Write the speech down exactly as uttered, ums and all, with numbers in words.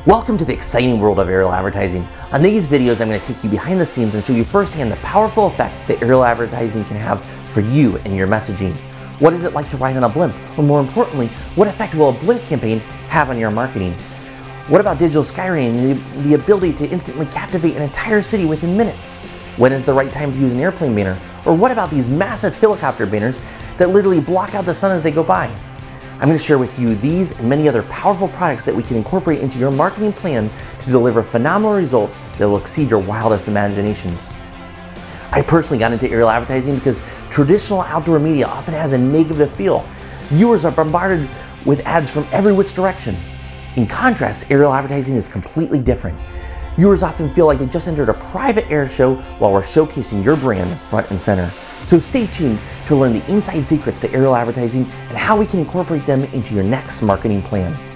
Welcome to the exciting world of aerial advertising. On these videos, I'm going to take you behind the scenes and show you firsthand the powerful effect that aerial advertising can have for you and your messaging. What is it like to ride on a blimp? Or more importantly, what effect will a blimp campaign have on your marketing? What about digital skywriting and the, the ability to instantly captivate an entire city within minutes? When is the right time to use an airplane banner? Or what about these massive helicopter banners that literally block out the sun as they go by? I'm going to share with you these and many other powerful products that we can incorporate into your marketing plan to deliver phenomenal results that will exceed your wildest imaginations. I personally got into aerial advertising because traditional outdoor media often has a negative feel. Viewers are bombarded with ads from every which direction. In contrast, aerial advertising is completely different. Viewers often feel like they just entered a private air show while we're showcasing your brand front and center. So stay tuned to learn the inside secrets to aerial advertising and how we can incorporate them into your next marketing plan.